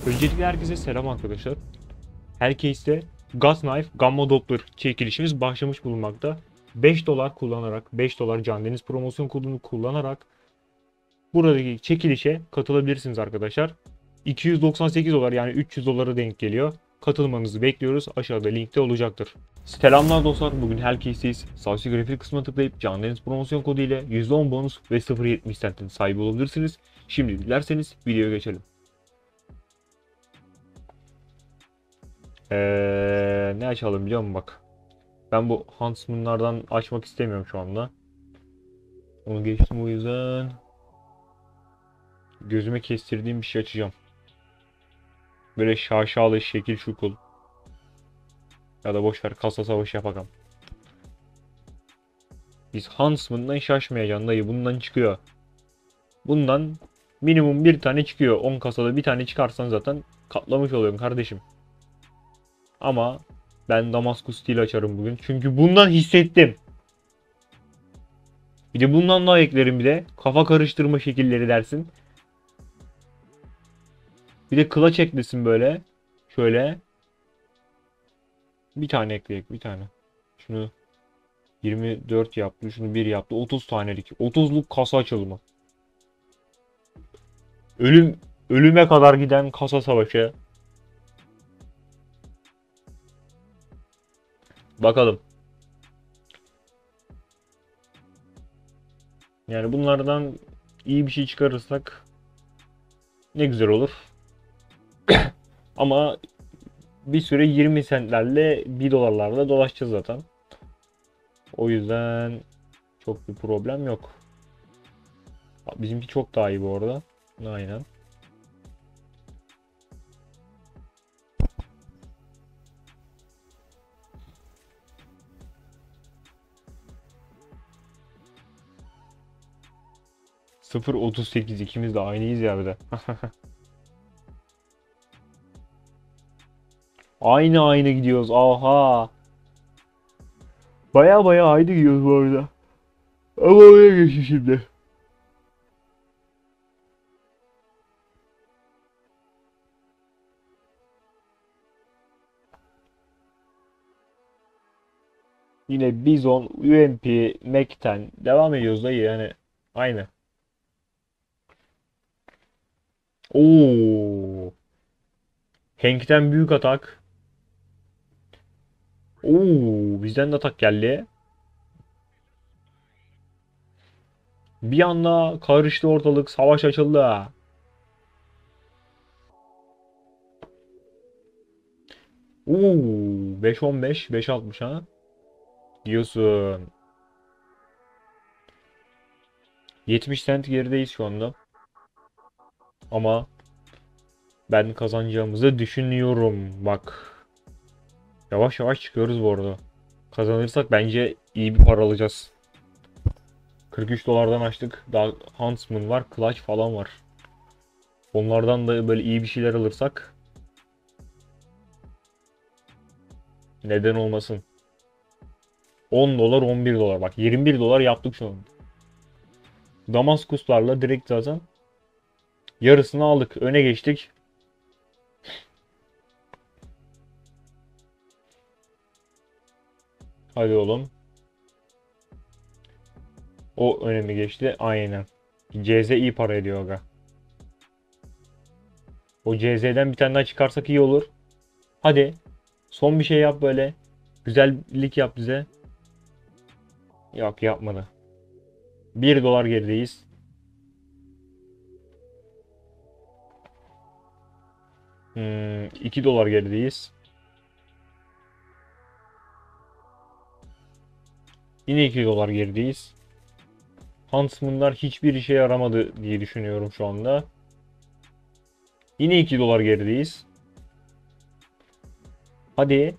Öncelikle herkese selam arkadaşlar. Herkese Gas Knife Gamma Doppler çekilişimiz başlamış bulunmakta. 5 dolar kullanarak, 5 dolar Can Deniz promosyon kodunu kullanarak buradaki çekilişe katılabilirsiniz arkadaşlar. 298 dolar yani 300 dolara denk geliyor. Katılmanızı bekliyoruz. Aşağıda linkte olacaktır. Selamlar dostlar. Bugün herkesteyiz. Sağ grafik kısmına tıklayıp Can Deniz promosyon kodu ile %10 bonus ve 0.70 centin sahibi olabilirsiniz. Şimdi dilerseniz videoya geçelim. Ne açalım biliyor musun bak. Ben bu Huntsman'lardan açmak istemiyorum şu anda. Onu geçtim o yüzden. Gözüme kestirdiğim bir şey açacağım. Böyle şaşalı şekil şukul. Ya da boş ver kasa savaşı yapalım. Biz Huntsman'dan şaşmayacaksın dayı. Bundan çıkıyor. Bundan minimum bir tane çıkıyor. 10 kasada bir tane çıkarsan zaten katlamış oluyorsun kardeşim. Ama ben Damaskus Steel açarım bugün. Çünkü bundan hissettim. Bir de bundan daha eklerim bir de. Kafa karıştırma şekilleri dersin. Bir de clutch eklesin böyle. Şöyle. Bir tane ekleyek bir tane. Şunu 24 yaptı. Şunu 1 yaptı. 30 tanelik. 30'luk kasa açılımı. Ölüm ölüme kadar giden kasa savaşı. Bakalım. Yani bunlardan iyi bir şey çıkarırsak ne güzel olur. Ama bir süre 20 centlerle 1 dolarlarla dolaşacağız zaten. O yüzden çok bir problem yok. Bizimki çok daha iyi bu arada. Aynen. Sıfır 38 ikimiz de aynıyız ya bir de. Aynı gidiyoruz. Aha. Baya aynı gidiyoruz bu arada. Ama oraya geçti şimdi. Yine Bizon, UMP, Mac'ten devam ediyoruz dayı yani. Aynı. Oo. Hank'ten büyük atak. Oo, bizden de atak geldi. Bir anda karıştı ortalık, savaş açıldı. Oo, 5.15, 5.60 ha. Diyorsun. 70 cent gerideyiz şu anda. Ama ben kazanacağımızı düşünüyorum. Bak. Yavaş yavaş çıkıyoruz bu arada. Kazanırsak bence iyi bir para alacağız. 43 dolardan açtık. Daha Huntsman var, Clutch falan var. Onlardan da böyle iyi bir şeyler alırsak neden olmasın. 10 dolar, 11 dolar. Bak 21 dolar yaptık şu an. Damaskuslarla direkt zaten yarısını aldık. Öne geçtik. Hadi oğlum. O önemi geçti. Aynen. CZ iyi para ediyor aga. O CZ'den bir tane daha çıkarsak iyi olur. Hadi. Son bir şey yap böyle. Güzellik yap bize. Yok yapmadı. 1 dolar gerideyiz. 2 dolar gerideyiz. Yine 2 dolar gerideyiz. Huntsman'lar hiçbir işe yaramadı diye düşünüyorum şu anda. Yine 2 dolar gerideyiz. Hadi.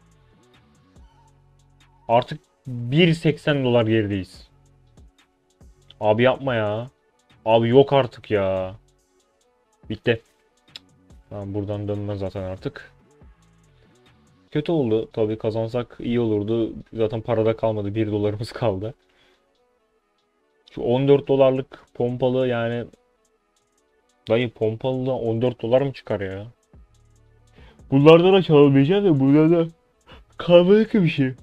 Artık 1.80 dolar gerideyiz. Abi yapma ya. Abi yok artık ya. Bitti. Tamam buradan dönmez zaten artık. Kötü oldu. Tabii kazansak iyi olurdu. Zaten parada kalmadı. 1 dolarımız kaldı. Şu 14 dolarlık pompalı yani dayı pompalıdan 14 dolar mı çıkar ya? Bunlardan açalım diyeceğim de burada da kalmadı ki bir şey.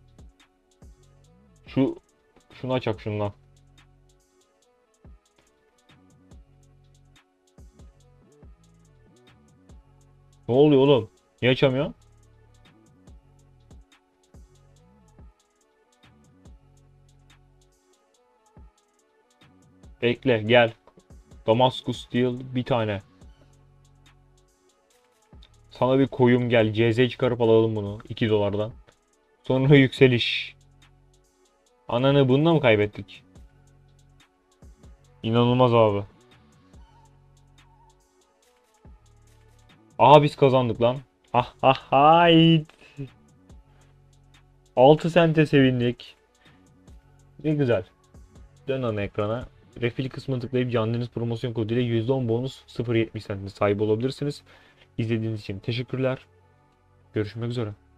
Şunu açak şundan. Ne oluyor oğlum? Niye açamıyor? Bekle gel. Damascus Steel bir tane. Sana bir koyum gel. CZ çıkarıp alalım bunu 2 dolardan. Sonra yükseliş. Ananı bununla mı kaybettik? İnanılmaz abi. Aha biz kazandık lan. Ah ah hayt. 6 sente sevindik. Ne güzel. Dön ana ekrana. Refil kısmına tıklayıp canlınız promosyon kodu ile %10 bonus 0.70 sente sahip olabilirsiniz. İzlediğiniz için teşekkürler. Görüşmek üzere.